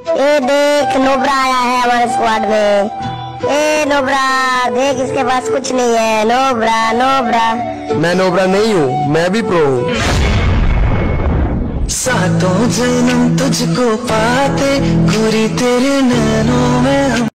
ए देख, नोबरा आया है हमारे स्क्वाड में। ए नोबरा देख, इसके पास कुछ नहीं है। नोबरा नोबरा। मैं नोबरा नहीं हूँ, मैं भी प्रो हूँ। सातों जन्म तुझको पाते गोरी तेरे नैनों में